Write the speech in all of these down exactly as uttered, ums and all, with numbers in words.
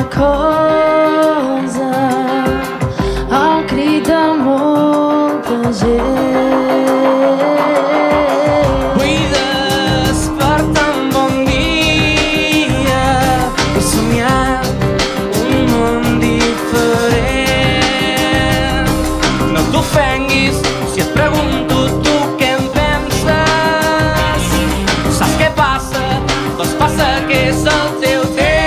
cosa al crit de molta gent. Vull despertar un bon dia i somiar un món diferent. No t'ofenguis si et pregunto tu què en penses. Saps què passa? Doncs passa que és el teu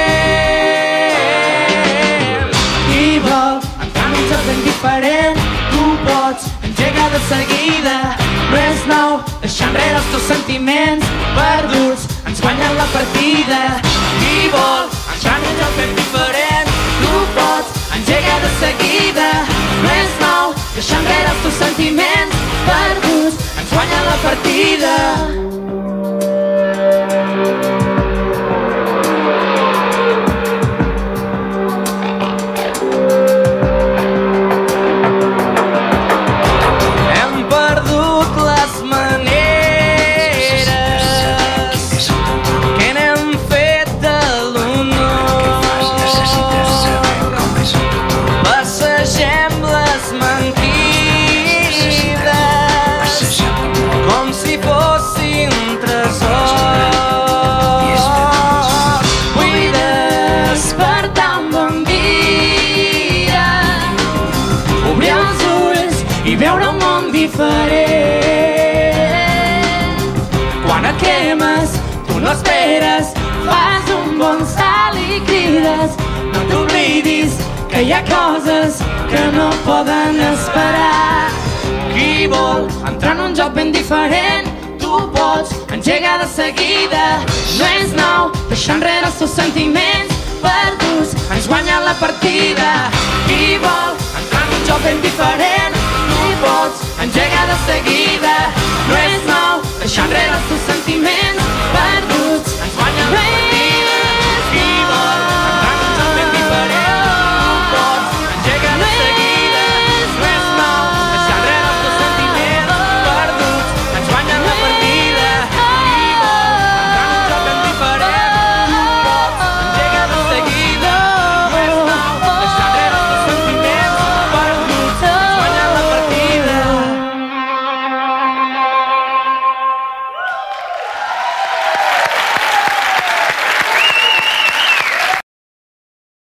temps. Qui vol entrar en un joc ben diferent, tu pots engegar de seguida. No és nou, deixar enrere els teus sentiments perduts, ens guanyen la partida. Qui vol entrar en un joc ben diferent, tu pots engegar de seguida. No és nou, deixar enrere els teus sentiments perduts, ens guanyen la partida. Quan et cremes, tu no esperes, fas un bon salt i crides. No t'oblidis que hi ha coses que no poden esperar. Qui vol entrar en un joc ben diferent, tu pots engegar de seguida. No és nou, deixar enrere els teus sentiments perduts, ens guanya la partida. Qui vol entrar en un joc ben diferent, tu pots engegar de seguida. No és nou, deixar enrere els teus sentiments